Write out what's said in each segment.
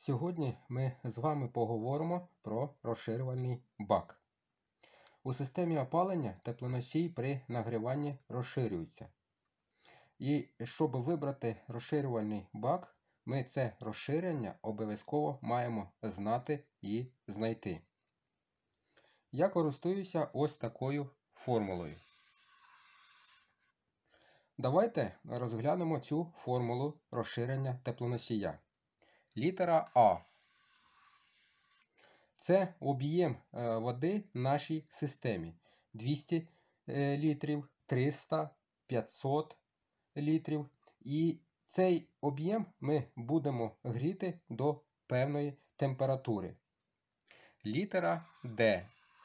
Сьогодні ми з вами поговоримо про розширювальний бак. У системі опалення теплоносій при нагріванні розширюється. І щоб вибрати розширювальний бак, ми це розширення обов'язково маємо знати і знайти. Я користуюся ось такою формулою. Давайте розглянемо цю формулу розширення теплоносія. Літера А. Це об'єм води в нашій системі. 200 літрів, 300, 500 літрів. І цей об'єм ми будемо гріти до певної температури. Літера Д.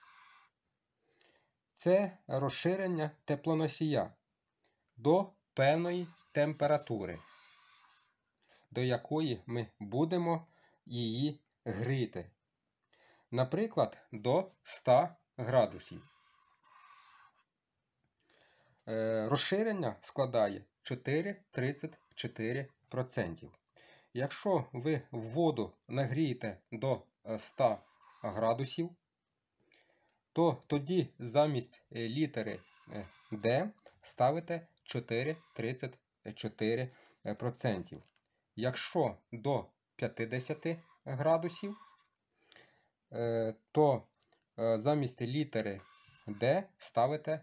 Це розширення теплоносія до певної температури, до якої ми будемо її гріти. Наприклад, до 100 градусів. Розширення складає 4,34%. Якщо ви воду нагрієте до 100 градусів, то тоді замість літери D ставите 4,34%. Якщо до 50 градусів, то замість літери D ставите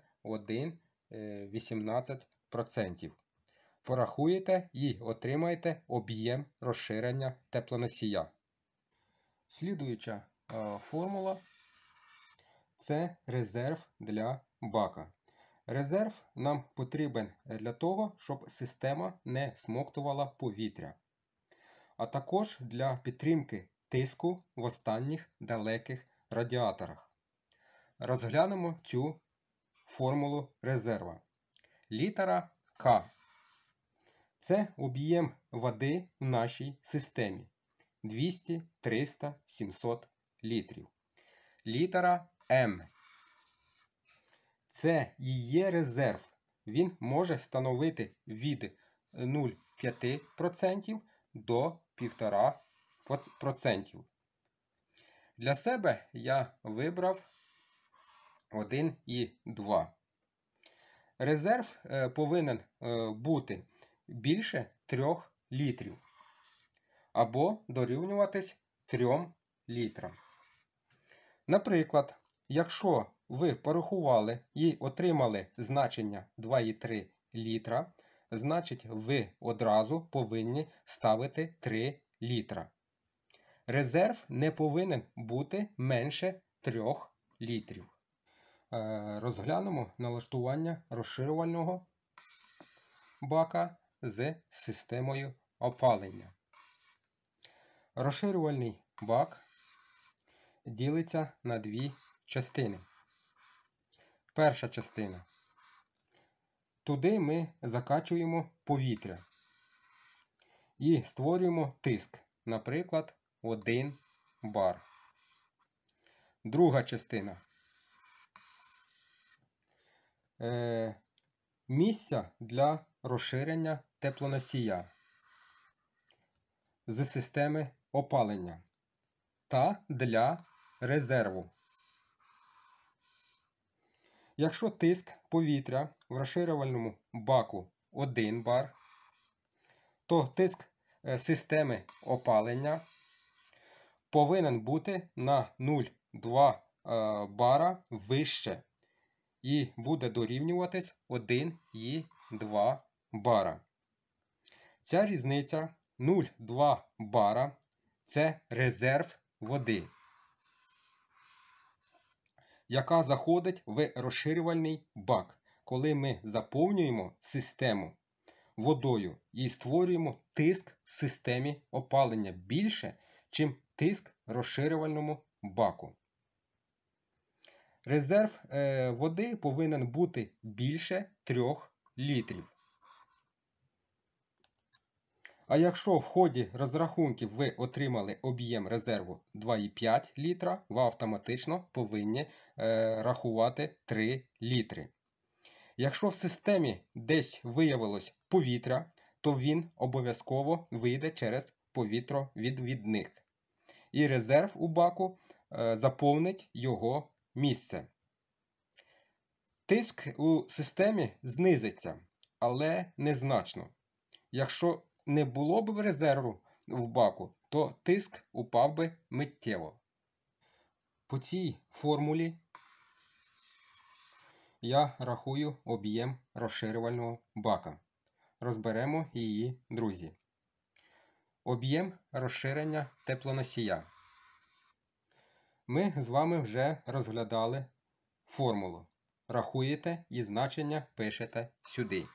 1,18%. Порахуєте і отримаєте об'єм розширення теплоносія. Слідуюча формула – це резерв для бака. Резерв нам потрібен для того, щоб система не всмоктувала повітря, а також для підтримки тиску в останніх далеких радіаторах. Розглянемо цю формулу резерва. Літера К. Це об'єм води в нашій системі. 200, 300, 700 літрів. Літера М. Це її резерв. Він може становити від 0,5% до 1,5%. Для себе я вибрав 1,2. Резерв повинен бути більше 3 літрів або дорівнюватись 3 літрам. Наприклад, якщо ви порахували і отримали значення 2,3 літра, значить ви одразу повинні ставити 3 літра. Резерв не повинен бути менше 3 літрів. Розглянемо налаштування розширювального бака з системою опалення. Розширювальний бак ділиться на дві частини. Перша частина. Туди ми закачуємо повітря і створюємо тиск, наприклад, 1 бар. Друга частина. Місця для розширення теплоносія з системи опалення та для резерву. Якщо тиск повітря в розширювальному баку 1 бар, то тиск системи опалення повинен бути на 0,2 бара вище і буде дорівнюватись 1,2 бара. Ця різниця 0,2 бара – це резерв води, яка заходить в розширювальний бак, коли ми заповнюємо систему водою і створюємо тиск в системі опалення більше, чим тиск в розширювальному баку. Резерв води повинен бути більше 3 літрів. А якщо в ході розрахунків ви отримали об'єм резерву 2,5 літра, ви автоматично повинні рахувати 3 літри. Якщо в системі десь виявилось повітря, то він обов'язково вийде через повітровідвідник. і резерв у баку заповнить його місце. Тиск у системі знизиться, але незначно. Якщо не було б резерву в баку, то тиск упав би миттєво. По цій формулі я рахую об'єм розширювального бака. Розберемо її, друзі. Об'єм розширення теплоносія. Ми з вами вже розглядали формулу. Рахуєте і значення пишете сюди.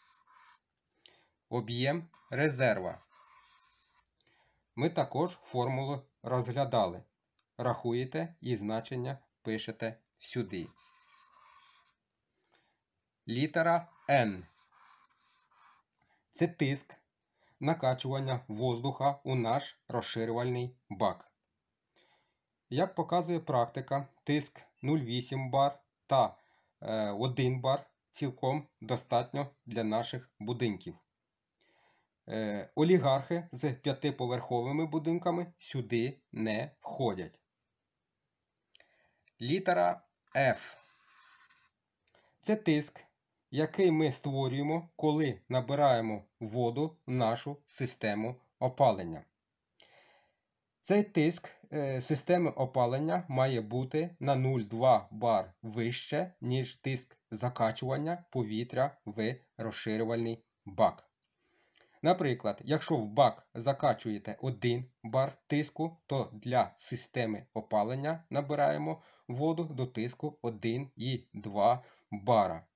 Об'єм резерва. Ми також формулу розглядали. Рахуєте і значення пишете сюди. Літера N. Це тиск накачування воздуха у наш розширювальний бак. Як показує практика, тиск 0,8 бар та 1 бар цілком достатньо для наших будинків. Олігархи з 5-поверховими будинками сюди не входять. Літера F. Це тиск, який ми створюємо, коли набираємо воду в нашу систему опалення. Цей тиск системи опалення має бути на 0,2 бар вище, ніж тиск закачування повітря в розширювальний бак. Наприклад, якщо в бак закачуєте 1 бар тиску, то для системи опалення набираємо воду до тиску 1,2 бара.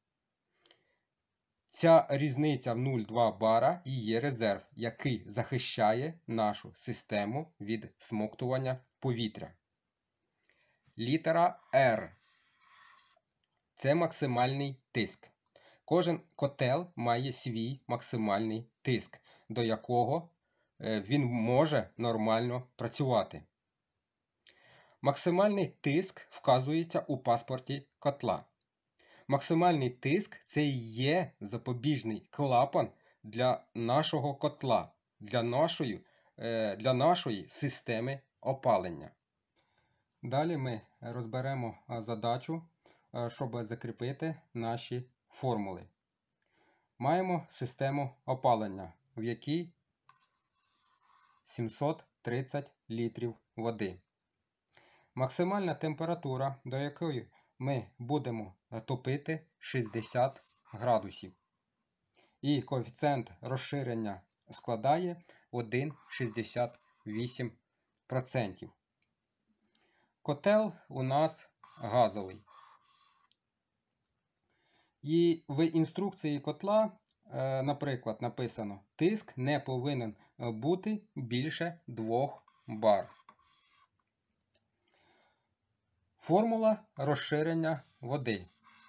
Ця різниця в 0,2 бара і є резерв, який захищає нашу систему від смоктування повітря. Літера R. Це максимальний тиск. Кожен котел має свій максимальний тиск, до якого він може нормально працювати. Максимальний тиск вказується у паспорті котла. Максимальний тиск – це і є запобіжний клапан для нашого котла, для нашої системи опалення. Далі ми розберемо задачу, щоб закріпити наші формули. Маємо систему опалення, в якій 730 літрів води. Максимальна температура, до якої ми будемо топити, 60 градусів. І коефіцієнт розширення складає 1,68%. Котел у нас газовий. І в інструкції котла, наприклад, написано: тиск не повинен бути більше 2 бар. Формула розширення води.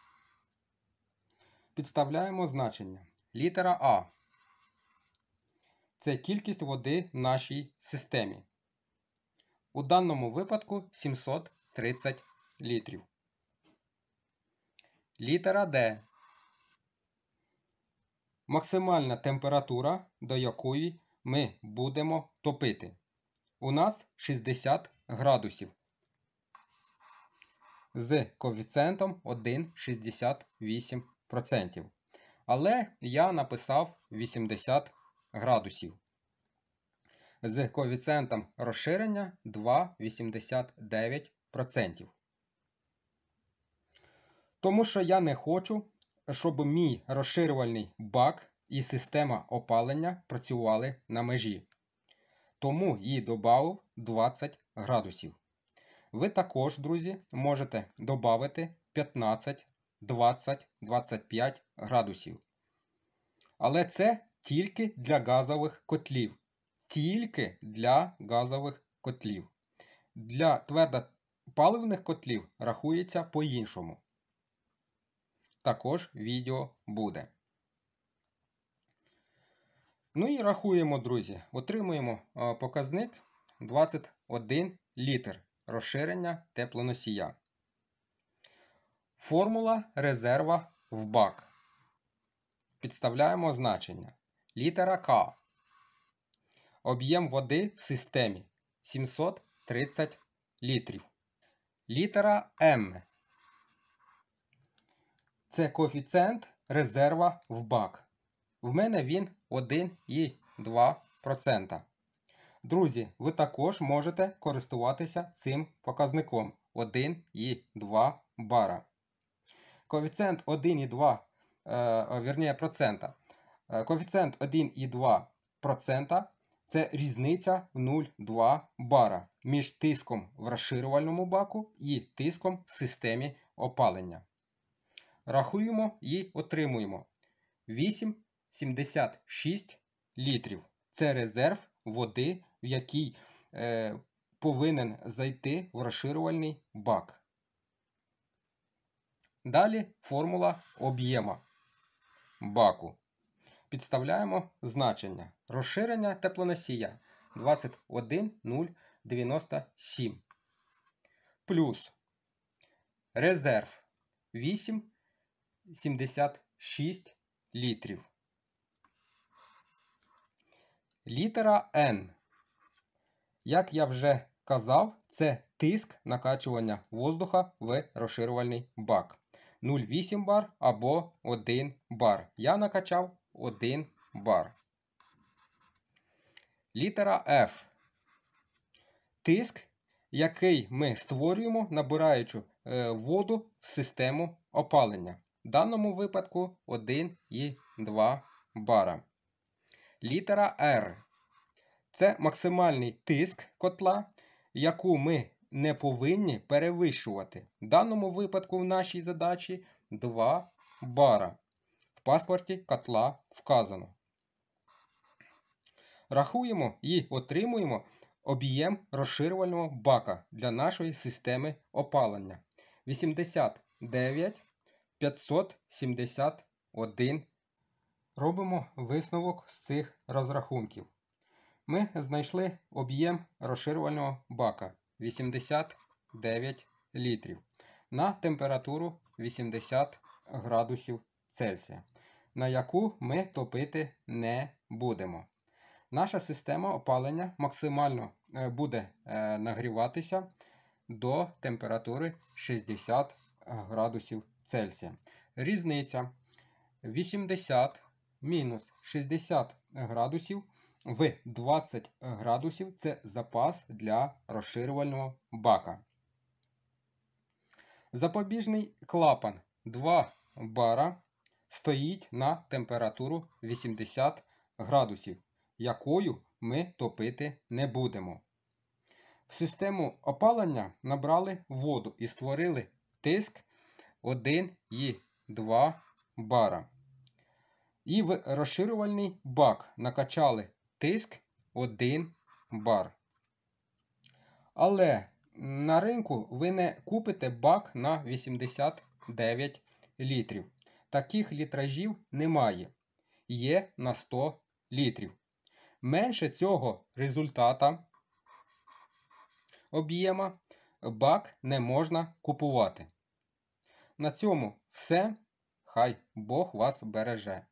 Підставляємо значення. Літера А. Це кількість води в нашій системі. У даному випадку 730 літрів. Літера Д. Максимальна температура, до якої ми будемо топити. У нас 60 градусів. З коефіцієнтом 1,68%. Але я написав 80 градусів. З коефіцієнтом розширення 2,89%. Тому що я не хочу, щоб мій розширювальний бак і система опалення працювали на межі. Тому і додав 20 градусів. Ви також, друзі, можете додати 15, 20, 25 градусів. Але це тільки для газових котлів. Тільки для газових котлів. Для твердопаливних котлів рахується по-іншому. Також відео буде. Ну і рахуємо, друзі. Отримуємо показник 21 літр розширення теплоносія. Формула резерва в бак. Підставляємо значення. Літера К. Об'єм води в системі 730 30 літрів. Літера М. Це коефіцієнт резерва в бак. В мене він 1,2%. Друзі, ви також можете користуватися цим показником 1,2 бара. Коефіцієнт 1,2%. Коефіцієнт 1,2% це різниця в 0,2 бара між тиском в розширювальному баку і тиском в системі опалення. Рахуємо і отримуємо 8,76 літрів. Це резерв води, в який повинен зайти в розширювальний бак. Далі формула об'єма баку. Підставляємо значення. Розширення теплоносія 21,097 плюс резерв 8,76 літрів. Літера Н. Як я вже казав, це тиск накачування воздуха в розширювальний бак. 0,8 бар або 1 бар. Я накачав 1 бар. Літера F. Тиск, який ми створюємо, набираючи воду в систему опалення. В даному випадку 1,2 бара. Літера R. Це максимальний тиск котла, яку ми не повинні перевищувати. В даному випадку в нашій задачі 2 бара. В паспорті котла вказано. Рахуємо і отримуємо об'єм розширювального бака для нашої системи опалення. 89 571. Робимо висновок з цих розрахунків. Ми знайшли об'єм розширювального бака 89 літрів на температуру 80 градусів Цельсія, на яку ми топити не будемо. Наша система опалення максимально буде нагріватися до температури 60 градусів Цельсія. Різниця 80 мінус 60 градусів в 20 градусів – це запас для розширювального бака. Запобіжний клапан 2 бара стоїть на температуру 80 градусів, якою ми топити не будемо. В систему опалення набрали воду і створили тиск 1,2 бара. І в розширювальний бак накачали тиск 1 бар. Але на ринку ви не купите бак на 89 літрів. Таких літражів немає. Є на 100 літрів. Менше цього результата об'єма бак не можна купувати. На цьому все. Хай Бог вас береже.